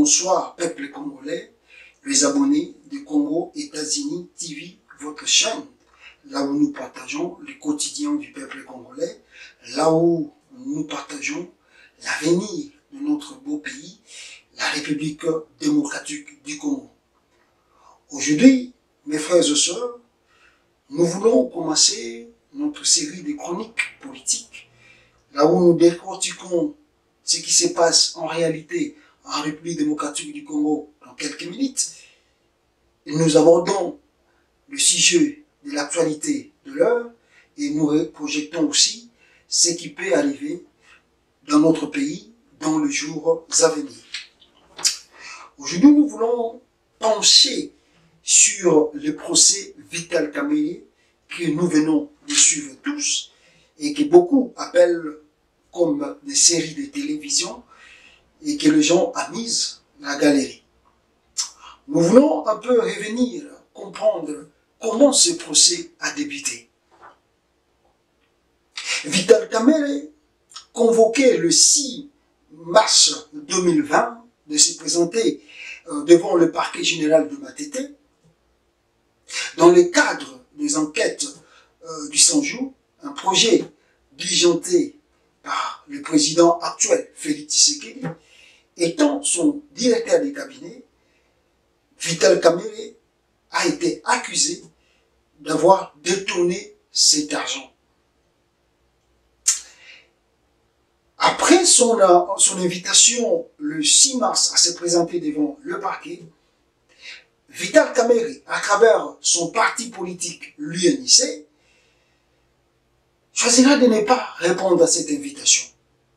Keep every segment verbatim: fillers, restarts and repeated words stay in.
Bonsoir peuple congolais, les abonnés de Congo États-Unis T V, votre chaîne, là où nous partageons le quotidien du peuple congolais, là où nous partageons l'avenir de notre beau pays, la République démocratique du Congo. Aujourd'hui, mes frères et sœurs, nous voulons commencer notre série de chroniques politiques, là où nous décortiquons ce qui se passe en réalité en République démocratique du Congo dans quelques minutes. Et nous abordons le sujet de l'actualité de l'heure et nous projetons aussi ce qui peut arriver dans notre pays dans les jours à venir. Aujourd'hui, nous voulons pencher sur le procès Vital Kamerhe que nous venons de suivre tous et que beaucoup appellent comme des séries de télévision et que les gens amusent la galerie. Nous voulons un peu revenir, comprendre comment ce procès a débuté. Vital Kamerhe, convoqué le six mars deux mille vingt de se présenter devant le parquet général de Matete, dans le cadre des enquêtes euh, du cent jours, un projet diligenté par le président actuel Félix Tshisekedi, étant son directeur de cabinet, Vital Kamerhe a été accusé d'avoir détourné cet argent. Après son, son invitation le six mars à se présenter devant le parquet, Vital Kamerhe, à travers son parti politique, l'U N I C, choisira de ne pas répondre à cette invitation.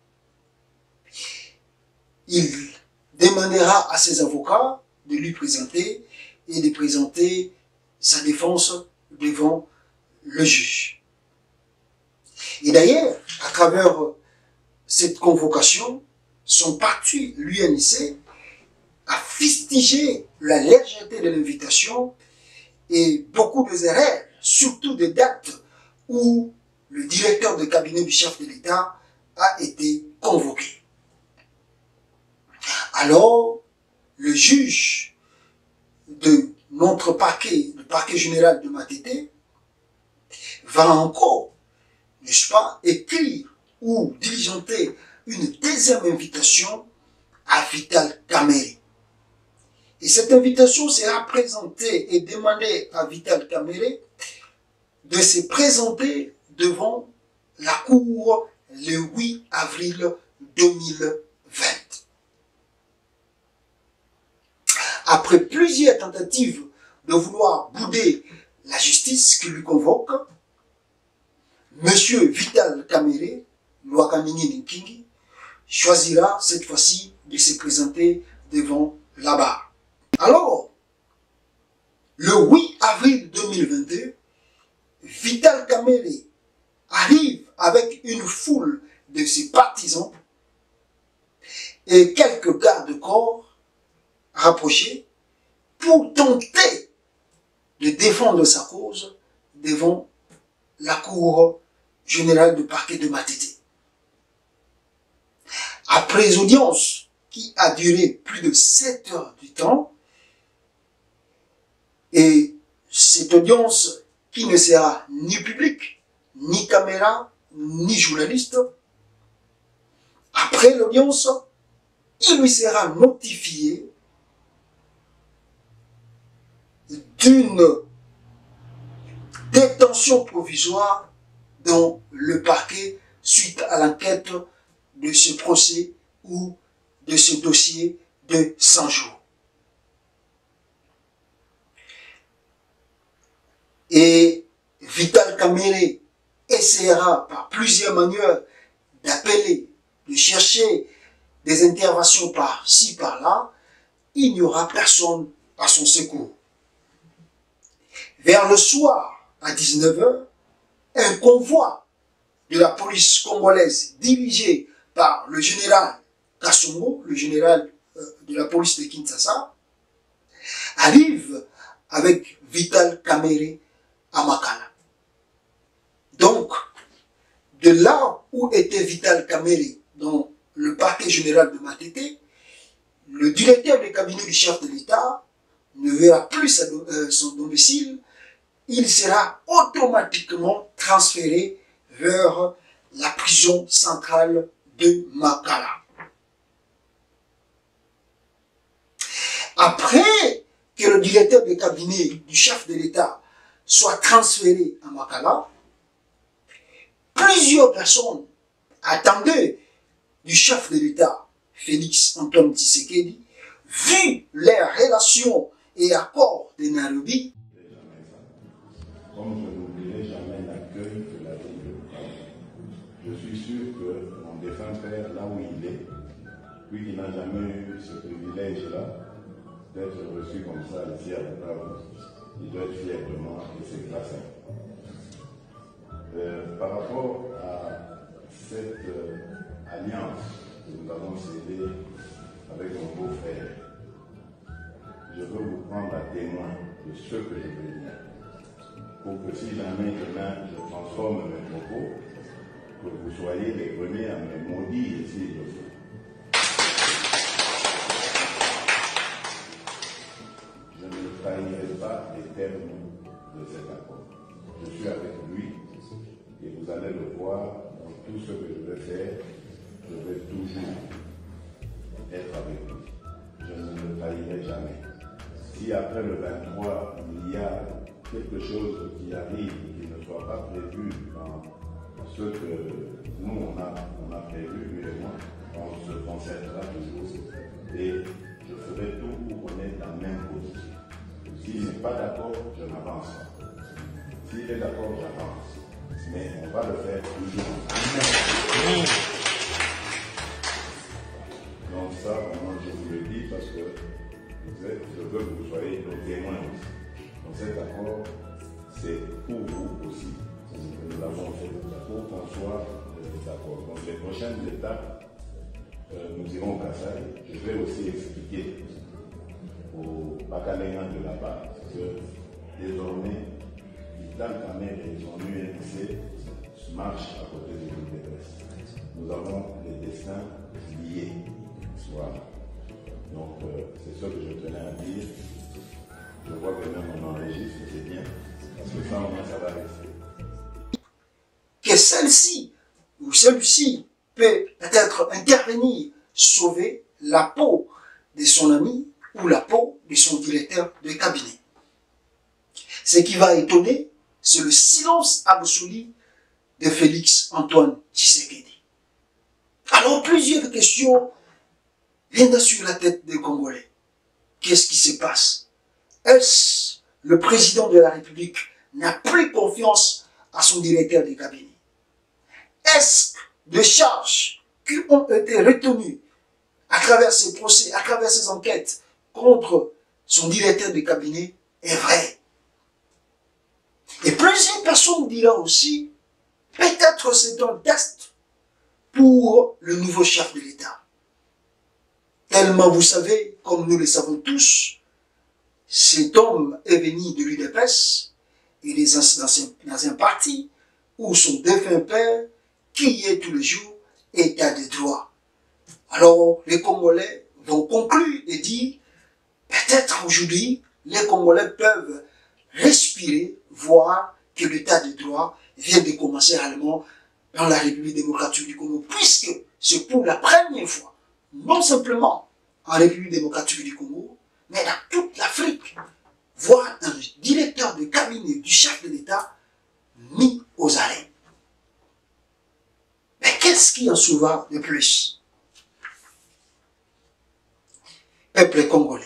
Il demandera à ses avocats de lui présenter et de présenter sa défense devant le juge. Et d'ailleurs, à travers cette convocation, son parti, l'U N I C, a fustigé la légèreté de l'invitation et beaucoup des erreurs, surtout des dates où le directeur de cabinet du chef de l'État a été convoqué. Alors, le juge de notre parquet, le parquet général de Matete, va encore, n'est-ce pas, écrire ou diligenter une deuxième invitation à Vital Kamerhe. Et cette invitation sera présentée et demandée à Vital Kamerhe de se présenter devant la Cour le huit avril deux mille vingt. Après plusieurs tentatives de vouloir bouder la justice qui lui convoque, M. Vital Kamerhe, Lwakamini Nkingi, choisira cette fois-ci de se présenter devant la barre. Alors, le huit avril deux mille vingt-deux, Vital Kamerhe arrive avec une foule de ses partisans et quelques gardes-corps rapprochés pour tenter de défendre sa cause devant la Cour générale de parquet de Matete. Après audience qui a duré plus de sept heures du temps, et cette audience qui ne sera ni publique, ni caméra, ni journaliste, après l'audience, il lui sera notifié d'une détention provisoire dans le parquet suite à l'enquête de ce procès ou de ce dossier de cent jours. Et Vital Kamerhe essaiera par plusieurs manières d'appeler, de chercher des interventions par-ci, par-là. Il n'y aura personne à son secours. Vers le soir, à dix-neuf heures, un convoi de la police congolaise dirigé par le général Kassongo, le général de la police de Kinshasa, arrive avec Vital Kamerhe à Makala. Donc, de là où était Vital Kamerhe dans le parquet général de Matete, le directeur de cabinet du chef de l'État ne verra plus sa, euh, son domicile, il sera automatiquement transféré vers la prison centrale de Makala. Après que le directeur de cabinet du chef de l'État soit transféré à Makala, plusieurs personnes attendaient du chef de l'État, Félix Antoine Tshisekedi, vu leurs relations et accords de Nairobi. Comme je n'oublierai jamais l'accueil que la ville de Bukavu. Je suis sûr que mon défunt père, là où il est, lui qui n'a jamais eu ce privilège-là, d'être reçu comme ça ici à Bukavu, il doit être fier de moi et c'est grâce à moi. Euh, par rapport à cette euh, alliance que nous avons scellée avec mon beau-frère, je veux vous prendre à témoin de ce que je veux dire. Pour que si jamais demain je transforme mes propos, que vous soyez les premiers à me maudire ici. Je ne trahirai pas les termes de cet accord. Je suis avec lui et vous allez le voir dans tout ce que je vais faire. Je vais toujours être avec lui. Je ne le trahirai jamais. Si après le vingt-trois, il y a quelque chose qui arrive, qui ne soit pas prévu dans ce que nous on a, on a prévu, lui et moi, on se concertera toujours et je ferai tout pour qu'on ait la même position. S'il n'est pas d'accord, je n'avance pas. S'il est d'accord, j'avance. Mais on va le faire toujours. Donc ça, vraiment, je vous le dis parce que vous êtes, je veux que vous soyez nos témoins aussi. Donc cet accord, c'est pour vous aussi. Nous l'avons fait pour qu'on soit d'accord. Donc les prochaines étapes, euh, nous irons au Kassai. Je vais aussi expliquer aux Bakaléens de là-bas que désormais, Vital Kamerhe et son U N C marchent à côté de l'U D P S. Nous avons les destins liés. Voilà. Donc euh, c'est ce que je tenais à dire. Je vois que même on enregistre, c'est bien, parce que ça, au moins, ça va rester. Que celle-ci ou celui-ci peut peut-être intervenir, sauver la peau de son ami ou la peau de son directeur de cabinet. Ce qui va étonner, c'est le silence absolu de Félix Antoine Tshisekedi. Alors plusieurs questions viennent sur la tête des Congolais. Qu'est-ce qui se passe? Est-ce le président de la République n'a plus confiance à son directeur de cabinet? Est-ce que les charges qui ont été retenues à travers ces procès, à travers ces enquêtes contre son directeur de cabinet est vrai? Et plusieurs personnes diront aussi, peut-être c'est un test pour le nouveau chef de l'État. Tellement vous savez, comme nous le savons tous, cet homme est venu de l'U D P S, il est dans un parti où son défunt père, qui est tous les jours, état de droit. Alors les Congolais vont conclure et dire, peut-être aujourd'hui, les Congolais peuvent respirer, voir que l'état de droit vient de commencer réellement dans la République démocratique du Congo, puisque c'est pour la première fois, non simplement en République démocratique du Congo, mais dans toute l'Afrique, voir un directeur de cabinet du chef de l'État mis aux arrêts. Mais qu'est-ce qui en sauvera de plus? Peuple congolais.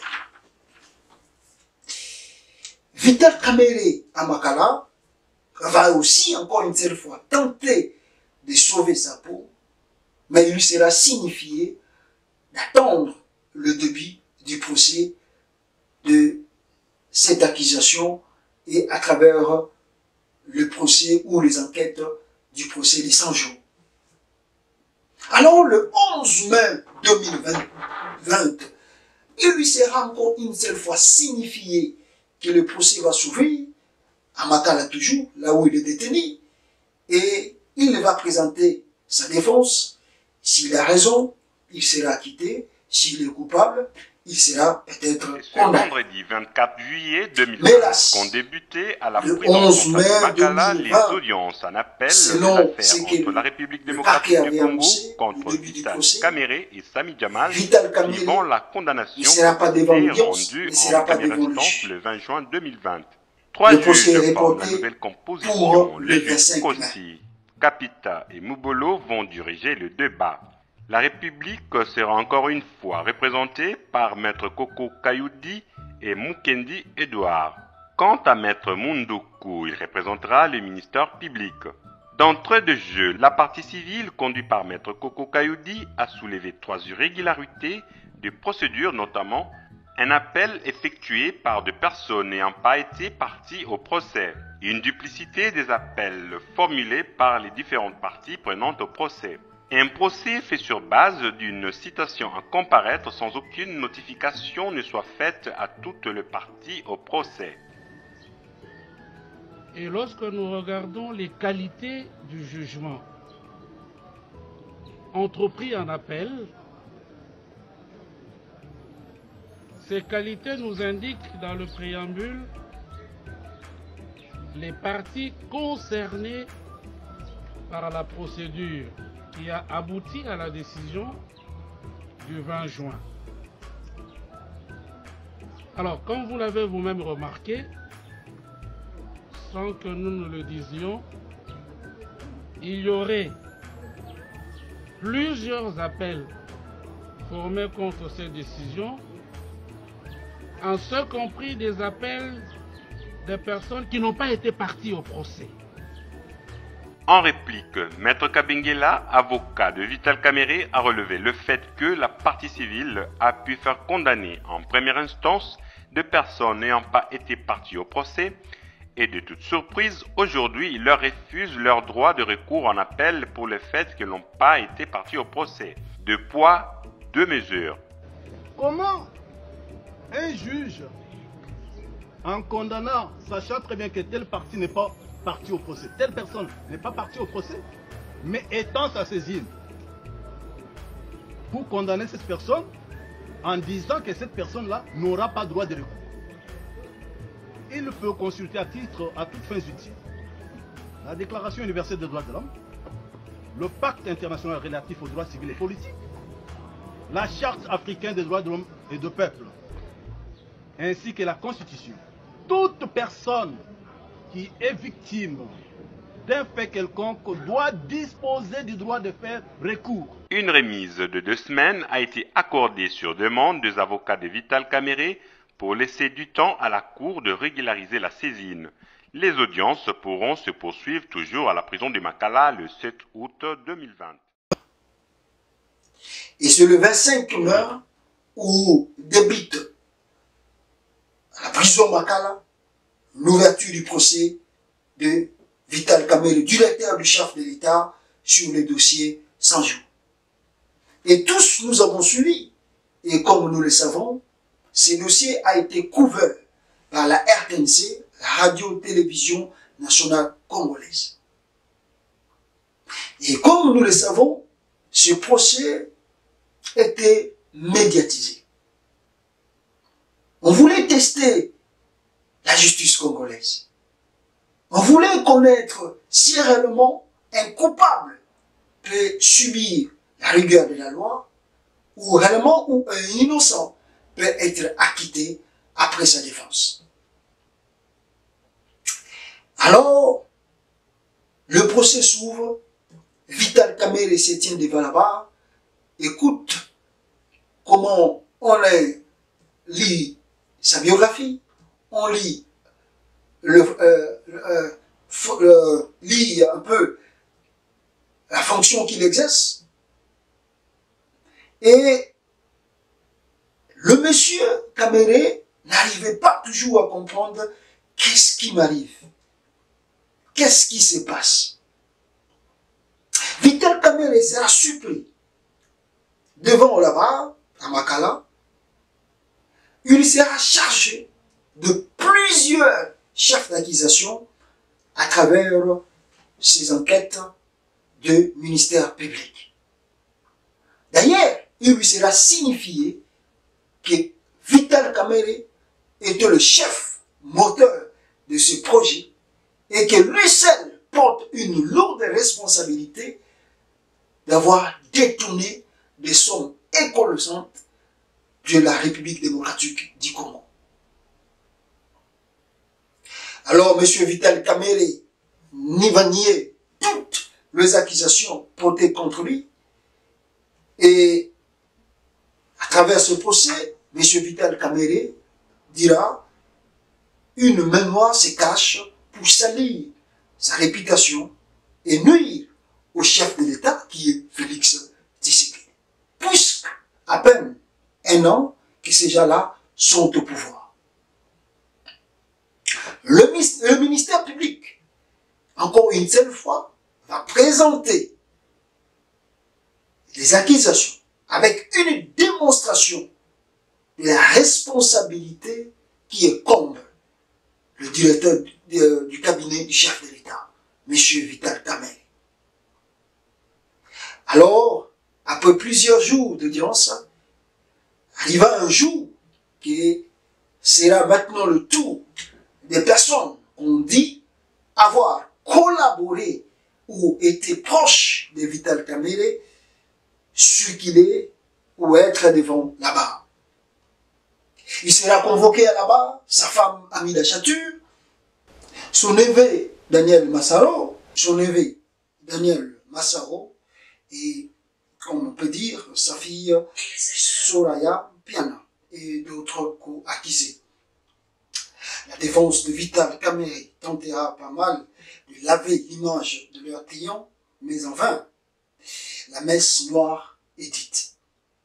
Vital Kamerhe à Makala va aussi, encore une seule fois, tenter de sauver sa peau, mais il lui sera signifié d'attendre le début du procès de cette accusation et à travers le procès ou les enquêtes du procès des cent jours. Alors le onze mai deux mille vingt, il lui sera encore une seule fois signifié que le procès va s'ouvrir, à Makala toujours, là où il est détenu, et il va présenter sa défense. S'il a raison, il sera acquitté. s'il est coupable, il sera peut-être Ce condamné. vendredi vingt-quatre juillet deux mille Mais vingt, hélas, qu'ont débuté à la le prison onze mai centrale de Makala deux les mille vingt, audiences en appel de selon l'affaire ce que entre la République le démocratique parquet du avait Congo annoncé au contre début du Vital procès, Kamerhe et Sami Jamal, Vital Kamerhe suivant la ne condamnation sera pas devant qui a été l'audience, rendue ne en sera pas première devant le instance juge. le vingt juin deux mille vingt. Trois Le procès est juges forment la reporté nouvelle composition. pour le Les juges vingt-cinq mai. Kossi, Kapita et Mubolo vont diriger le débat. La République sera encore une fois représentée par Maître Koko Kayoudi et Mukendi Edouard. Quant à Maître Munduku, il représentera le ministère public. D'entrée de jeu, la partie civile, conduite par Maître Koko Kayoudi, a soulevé trois irrégularités de procédure, notamment un appel effectué par des personnes n'ayant pas été parties au procès, une duplicité des appels formulés par les différentes parties prenantes au procès. Un procès fait sur base d'une citation à comparaître sans aucune notification ne soit faite à toutes les parties au procès. Et lorsque nous regardons les qualités du jugement entrepris en appel, ces qualités nous indiquent dans le préambule les parties concernées par la procédure qui a abouti à la décision du vingt juin. Alors, comme vous l'avez vous-même remarqué, sans que nous ne le disions, il y aurait plusieurs appels formés contre cette décision, en ce compris des appels des personnes qui n'ont pas été parties au procès. En réplique, Maître Kabengela, avocat de Vital Kamerhe, a relevé le fait que la partie civile a pu faire condamner en première instance des personnes n'ayant pas été parties au procès et de toute surprise, aujourd'hui, il leur refuse leur droit de recours en appel pour le fait qu'ils n'ont pas été partis au procès. Deux poids, deux mesures. Comment un juge, en condamnant, sachant très bien que telle partie n'est pas partie au procès, telle personne n'est pas partie au procès, mais étant sa saisine pour condamner cette personne en disant que cette personne-là n'aura pas droit de recours. Il peut consulter à titre, à toutes fins utiles, la Déclaration universelle des droits de l'homme, le Pacte international relatif aux droits civils et politiques, la Charte africaine des droits de l'homme et de peuple, ainsi que la Constitution. Toute personne qui est victime d'un fait quelconque doit disposer du droit de faire recours. Une remise de deux semaines a été accordée sur demande des avocats de Vital Kamerhe pour laisser du temps à la Cour de régulariser la saisine. Les audiences pourront se poursuivre toujours à la prison de Makala le sept août deux mille vingt. Et c'est le vingt-cinq mai où débute à la prison Makala l'ouverture du procès de Vital Kamerhe, le directeur du chef de l'État, sur le dossier cent jours. Et tous nous avons suivi, et comme nous le savons, ce dossier a été couvert par la R T N C, la Radio-Télévision Nationale Congolaise. Et comme nous le savons, ce procès était médiatisé. On voulait tester la justice congolaise. On voulait connaître si réellement un coupable peut subir la rigueur de la loi ou réellement où un innocent peut être acquitté après sa défense. Alors, le procès s'ouvre, Vital Kamerhe se tient devant la barre, écoute comment on lit sa biographie, on lit, le, euh, euh, euh, lit un peu la fonction qu'il exerce, et le monsieur Kamerhe n'arrivait pas toujours à comprendre qu'est-ce qui m'arrive, qu'est-ce qui se passe. Vital Kamerhe sera surpris devant là-bas, à Makala. Il sera chargé de plusieurs chefs d'accusation à travers ces enquêtes de ministère public. D'ailleurs, il lui sera signifié que Vital Kamerhe était le chef moteur de ce projet et que lui seul porte une lourde responsabilité d'avoir détourné des sommes écolosantes de la République démocratique du Congo. Alors, M. Vital Kamerhe n'y va nier toutes les accusations portées contre lui et à travers ce procès, M. Vital Kamerhe dira une mémoire se cache pour salir sa réputation et nuire au chef de l'État qui est Félix Tshisekedi. Puisque à peine un an que ces gens-là sont au pouvoir. Le, le ministère public, encore une seule fois, va présenter les accusations avec une démonstration de la responsabilité qui incombe le directeur du, du, du cabinet du chef de l'État, M. Vital Kamerhe. Alors, après plusieurs jours d'audience, arriva un jour qui sera maintenant le tour des personnes qu'on dit avoir collaboré ou été proche de Vital Kamerhe, circuler ou être devant la barre. Il sera convoqué à la barre, sa femme Amida Chatur, son neveu Daniel Massaro, son neveu Daniel Massaro, et comme on peut dire, sa fille Soraya Piana et d'autres co-accusés. La défense de Vital Kamerhe tentera pas mal de laver l'image de leur client, mais en vain. La messe noire est dite.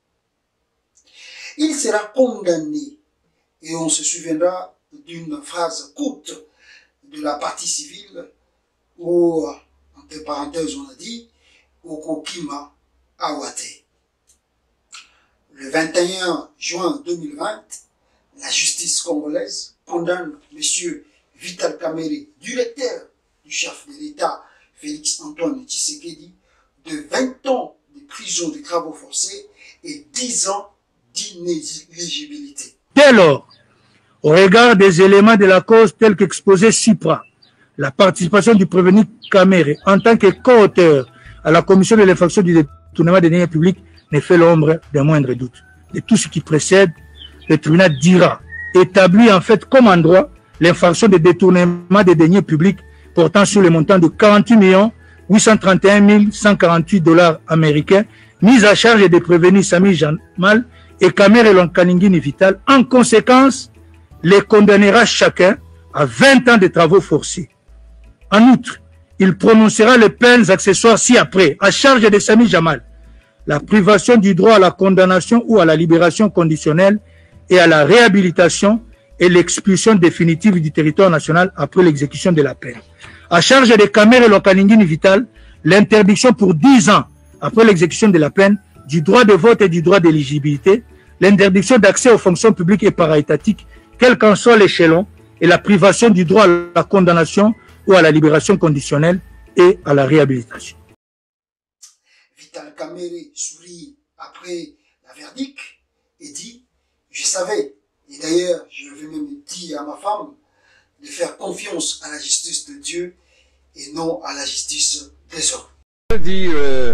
Il sera condamné et on se souviendra d'une phrase courte de la partie civile où, entre parenthèses, on a dit Okokima Awate. Le vingt et un juin deux mille vingt, la justice congolaise condamne M. Vital Kamerhe, directeur du chef de l'État Félix Antoine Tshisekedi, de vingt ans de prison de travaux forcés et dix ans d'inéligibilité. Dès lors, au regard des éléments de la cause tels qu'exposés ci-pras, la participation du prévenu Kamerhe en tant que co-auteur à la commission de l'infraction du détournement des deniers publics ne fait l'ombre d'un moindre doute. De tout ce qui précède, le tribunal dira, établit en fait comme en droit l'infraction de détournement des deniers publics portant sur le montant de quarante-huit millions huit cent trente et un mille cent quarante-huit dollars américains, mise à charge des prévenus Sami Jamal et Kamerhe Lonkaningini Vital. En conséquence, les condamnera chacun à vingt ans de travaux forcés. En outre, il prononcera les peines accessoires ci-après, à charge de Sami Jamal, la privation du droit à la condamnation ou à la libération conditionnelle et à la réhabilitation et l'expulsion définitive du territoire national après l'exécution de la peine. À charge de Kamerhe Lonkaningini Vital, l'interdiction pour dix ans après l'exécution de la peine du droit de vote et du droit d'éligibilité, l'interdiction d'accès aux fonctions publiques et para-étatiques, quel qu'en soit l'échelon, et la privation du droit à la condamnation ou à la libération conditionnelle et à la réhabilitation. Vital Kamerhe sourit après la verdict et dit « Je savais, et d'ailleurs je vais même dire à ma femme de faire confiance à la justice de Dieu et non à la justice des hommes. » Je veux dire euh,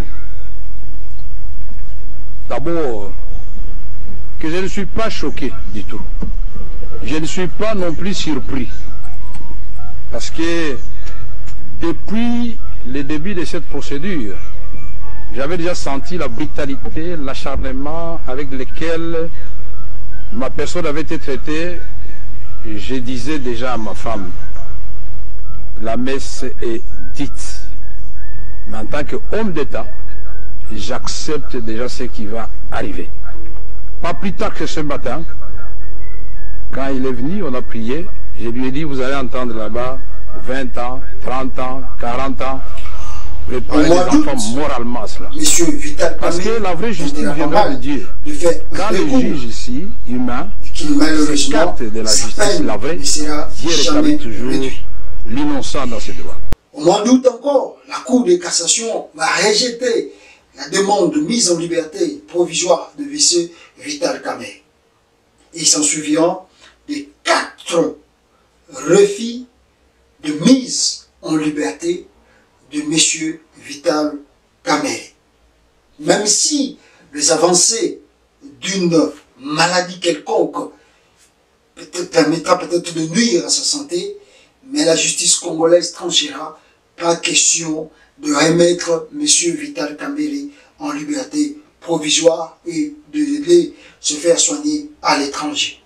d'abord que je ne suis pas choqué du tout. Je ne suis pas non plus surpris. Parce que depuis le début de cette procédure, j'avais déjà senti la brutalité, l'acharnement avec lequel ma personne avait été traitée. Je disais déjà à ma femme, la messe est dite. Mais en tant qu'homme d'État, j'accepte déjà ce qui va arriver. Pas plus tard que ce matin, quand il est venu, on a prié, je lui ai dit, vous allez entendre là-bas vingt ans, trente ans, quarante ans. Préparer les enfants moralement à cela. Parce que la vraie justice viendra de Dieu. Quand le juge ici, humain, s'écarte de la justice, la vraie, Dieu rétablit toujours l'innocent dans ses droits. Au mois d'août encore, la Cour de cassation va rejeter la demande de mise en liberté provisoire de M. Vital Kamerhe. Il s'en suiviront des quatre refus de mise en liberté de M. Vital Kamerhe. Même si les avancées d'une maladie quelconque peut-être permettra peut-être de nuire à sa santé, mais la justice congolaise tranchera, pas question de remettre M. Vital Kamerhe en liberté provisoire et de l'aider se faire soigner à l'étranger.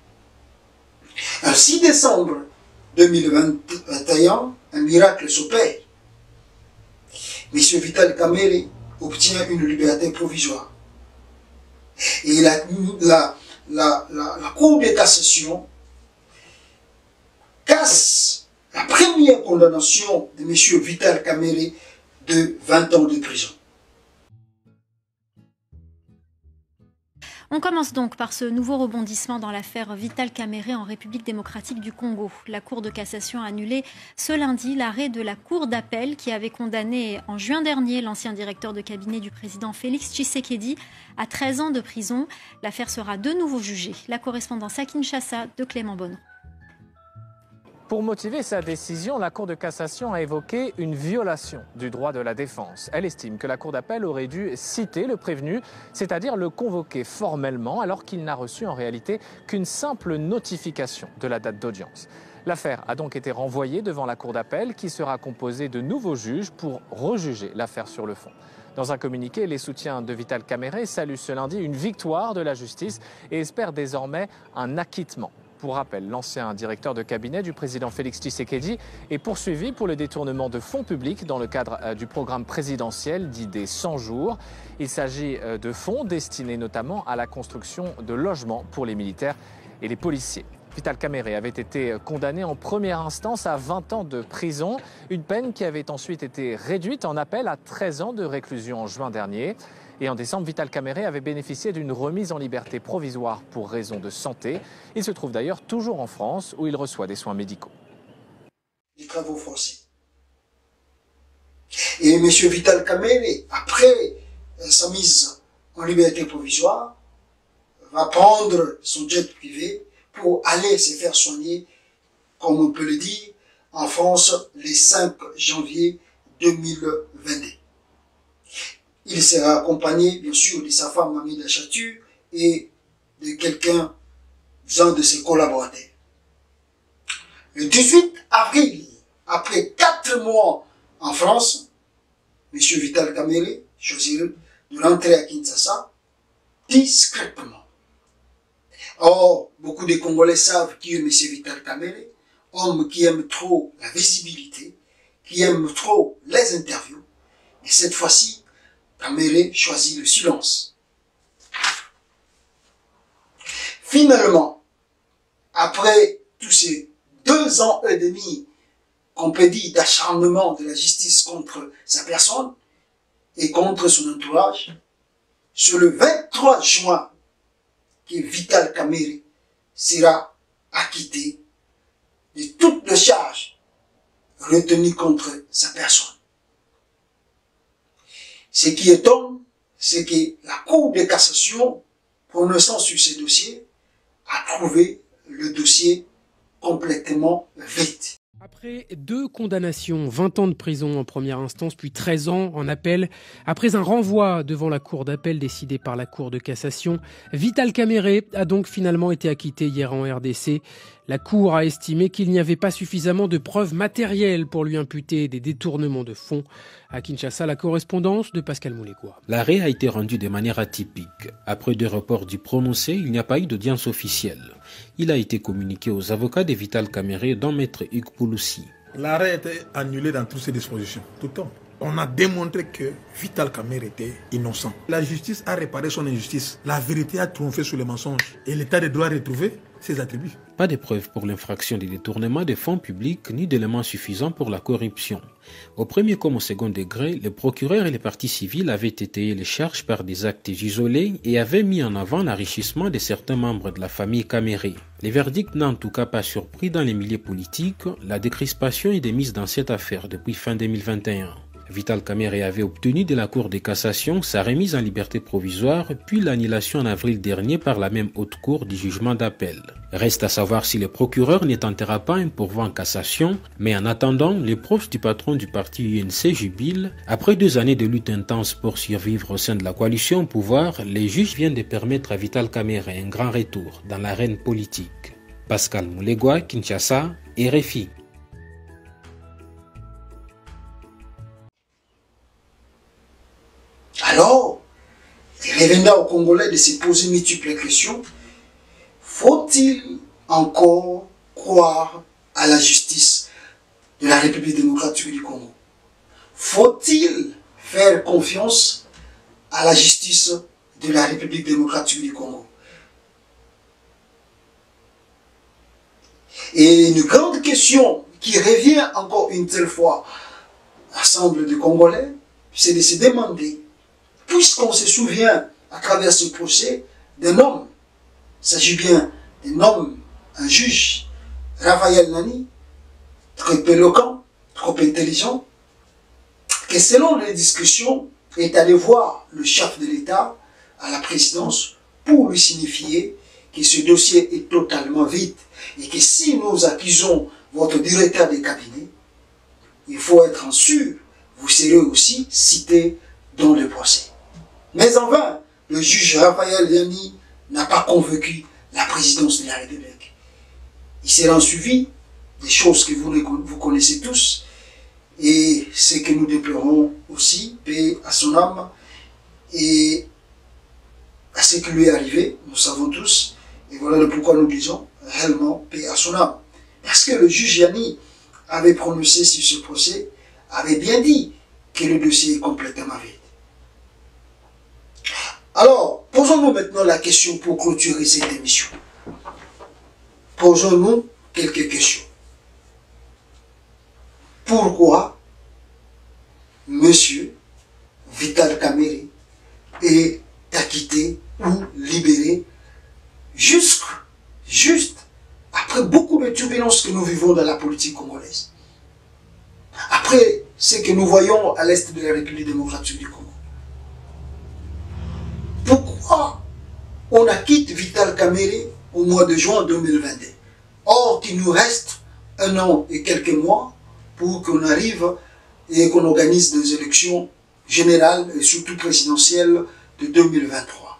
Le six décembre deux mille vingt et un, un miracle s'opère. M. Vital Kamerhe obtient une liberté provisoire. Et la, la, la, la, la Cour de cassation casse la première condamnation de M. Vital Kamerhe de vingt ans de prison. On commence donc par ce nouveau rebondissement dans l'affaire Vital Kamerhe en République démocratique du Congo. La Cour de cassation a annulé ce lundi l'arrêt de la Cour d'appel qui avait condamné en juin dernier l'ancien directeur de cabinet du président Félix Tshisekedi à treize ans de prison. L'affaire sera de nouveau jugée. La correspondance à Kinshasa de Clément Bonneau. Pour motiver sa décision, la Cour de cassation a évoqué une violation du droit de la défense. Elle estime que la Cour d'appel aurait dû citer le prévenu, c'est-à-dire le convoquer formellement, alors qu'il n'a reçu en réalité qu'une simple notification de la date d'audience. L'affaire a donc été renvoyée devant la Cour d'appel qui sera composée de nouveaux juges pour rejuger l'affaire sur le fond. Dans un communiqué, les soutiens de Vital Kamerhe saluent ce lundi une victoire de la justice et espèrent désormais un acquittement. Pour rappel, l'ancien directeur de cabinet du président Félix Tshisekedi est poursuivi pour le détournement de fonds publics dans le cadre du programme présidentiel dit des cent jours. Il s'agit de fonds destinés notamment à la construction de logements pour les militaires et les policiers. Vital Kamerhe avait été condamné en première instance à vingt ans de prison, une peine qui avait ensuite été réduite en appel à treize ans de réclusion en juin dernier. Et en décembre, Vital Kamerhe avait bénéficié d'une remise en liberté provisoire pour raison de santé. Il se trouve d'ailleurs toujours en France où il reçoit des soins médicaux. Les travaux forcés. Et M. Vital Kamerhe, après sa mise en liberté provisoire, va prendre son jet privé pour aller se faire soigner, comme on peut le dire, en France le cinq janvier deux mille vingt-deux. Il sera accompagné, bien sûr, de sa femme Mamie Chatu et de quelqu'un, un de ses collaborateurs. Le dix-huit avril, après quatre mois en France, M. Vital Kamerhe choisit de rentrer à Kinshasa discrètement. Or, beaucoup de Congolais savent qui est M. Vital Kamerhe, homme qui aime trop la visibilité, qui aime trop les interviews. Et cette fois-ci, Kamerhe choisit le silence. Finalement, après tous ces deux ans et demi qu'on peut dire d'acharnement de la justice contre sa personne et contre son entourage, sur le vingt-trois juin, que Vital Kamerhe sera acquitté de toutes les charges retenues contre sa personne. Ce qui étonne, c'est que la Cour de cassation, prononçant sur ce dossier, a trouvé le dossier complètement vide. Après deux condamnations, vingt ans de prison en première instance, puis treize ans en appel, après un renvoi devant la cour d'appel décidé par la Cour de cassation, Vital Kamerhe a donc finalement été acquitté hier en R D C. La Cour a estimé qu'il n'y avait pas suffisamment de preuves matérielles pour lui imputer des détournements de fonds. À Kinshasa, la correspondance de Pascal Moulégois. L'arrêt a été rendu de manière atypique. Après deux reports du prononcé, il n'y a pas eu d'audience officielle. Il a été communiqué aux avocats de Vital Kamerhe, dont Maître Hugues Pouloussi. L'arrêt a été annulé dans toutes ses dispositions, tout le temps. On a démontré que Vital Kamerhe était innocent. La justice a réparé son injustice. La vérité a triomphé sur les mensonges. Et l'état de droit a retrouvé ses attributs. Pas de preuves pour l'infraction de détournement des fonds publics ni d'éléments suffisants pour la corruption. Au premier comme au second degré, les procureurs et les parties civiles avaient étayé les charges par des actes isolés et avaient mis en avant l'enrichissement de certains membres de la famille Kamerhe. Les verdicts n'ont en tout cas pas surpris dans les milieux politiques. La décrispation est démise dans cette affaire depuis fin deux mille vingt et un. Vital Kamerhe avait obtenu de la Cour de cassation sa remise en liberté provisoire, puis l'annulation en avril dernier par la même haute cour du jugement d'appel. Reste à savoir si le procureur ne tentera pas un pourvoi en cassation, mais en attendant, les proches du patron du parti U N C jubilent. Après deux années de lutte intense pour survivre au sein de la coalition au pouvoir, les juges viennent de permettre à Vital Kamerhe un grand retour dans l'arène politique. Pascal Moulegwa, Kinshasa, R F I. Alors, il reviendra aux Congolais de se poser multiples questions. Faut-il encore croire à la justice de la République démocratique du Congo? Faut-il faire confiance à la justice de la République démocratique du Congo? Et une grande question qui revient encore une telle fois à l'ensemble des Congolais, c'est de se demander, puisqu'on se souvient à travers ce procès d'un homme, il s'agit bien d'un homme, un juge, Raphaël Nani, trop éloquent, trop intelligent, que selon les discussions, est allé voir le chef de l'État à la présidence pour lui signifier que ce dossier est totalement vide et que si nous accusons votre directeur de cabinet, il faut être en sûr, vous serez aussi cité dans le procès. Mais en vain, le juge Raphaël Nani n'a pas convaincu la présidence de la République. Il sera suivi des choses que vous, vous connaissez tous et ce que nous déplorons aussi, paix à son âme et à ce qui lui est arrivé, nous savons tous, et voilà le pourquoi nous disons réellement paix à son âme. Parce que le juge Yanni avait prononcé sur ce procès, avait bien dit que le dossier est complètement vide. Alors, posons-nous maintenant la question pour clôturer cette émission. Posons-nous quelques questions. Pourquoi Monsieur Vital Kamerhe est acquitté ou libéré jusque, juste après beaucoup de turbulences que nous vivons dans la politique congolaise? Après ce que nous voyons à l'est de la République démocratique du Congo. Pourquoi on acquitte Vital Kamerhe au mois de juin deux mille vingt-deux? Or, il nous reste un an et quelques mois pour qu'on arrive et qu'on organise des élections générales et surtout présidentielles de deux mille vingt-trois.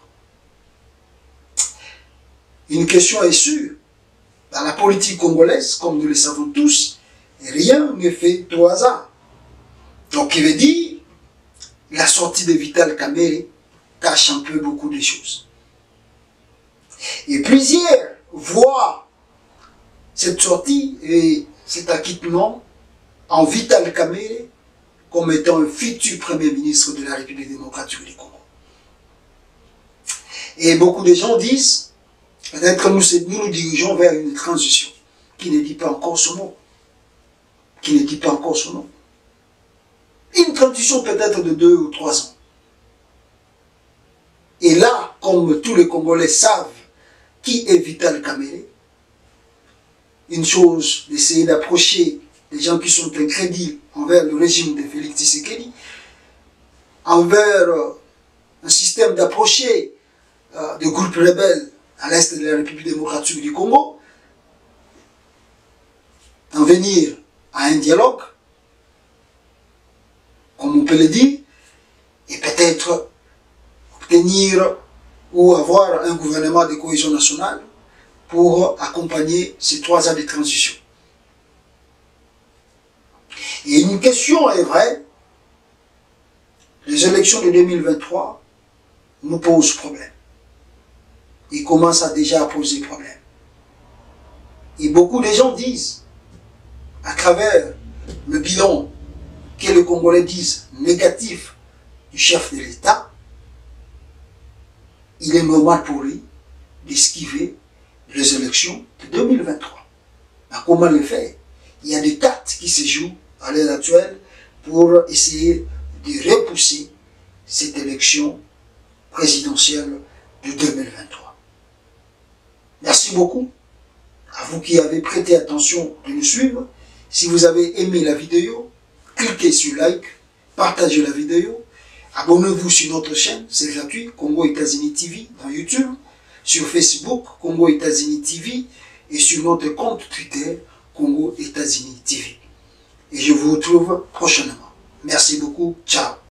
Une question est sûre. Dans la politique congolaise, comme nous le savons tous, rien n'est fait au hasard. Donc, il veut dire, la sortie de Vital Kamerhe cache un peu beaucoup de choses. Et plusieurs voient cette sortie et cet acquittement en Vital Kamerhe comme étant un futur Premier ministre de la République démocratique du Congo. Et beaucoup de gens disent, peut-être que nous, nous nous dirigeons vers une transition qui ne dit pas encore son nom. Qui ne dit pas encore son nom. Une transition peut-être de deux ou trois ans. Et là, comme tous les Congolais savent qui est Vital Kamerhe, une chose d'essayer d'approcher les gens qui sont incrédules envers le régime de Félix Tshisekedi, envers euh, un système d'approcher euh, des groupes rebelles à l'est de la République démocratique du Congo, en venir à un dialogue, comme on peut le dire, et peut-être obtenir ou avoir un gouvernement de cohésion nationale pour accompagner ces trois ans de transition. Et une question est vraie, les élections de deux mille vingt-trois nous posent problème. Ils commencent à déjà à poser problème. Et beaucoup de gens disent, à travers le bilan que les Congolais disent négatif du chef de l'État, il est normal pour lui d'esquiver les élections de deux mille vingt-trois. Mais comment le faire? Il y a des cartes qui se jouent à l'heure actuelle pour essayer de repousser cette élection présidentielle de deux mille vingt-trois. Merci beaucoup à vous qui avez prêté attention de nous suivre. Si vous avez aimé la vidéo, cliquez sur like partagez la vidéo, abonnez-vous sur notre chaîne, c'est gratuit, Congo États-Unis T V dans YouTube, sur Facebook, Congo États-Unis T V, et sur notre compte Twitter, Congo États-Unis T V. Et je vous retrouve prochainement. Merci beaucoup, ciao.